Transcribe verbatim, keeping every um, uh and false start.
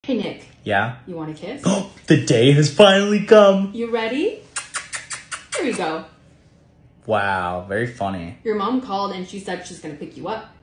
Hey, Nick. Yeah? You want a kiss? Oh, the day has finally come. You ready? Here we go. Wow, very funny. Your mom called and she said she's gonna pick you up.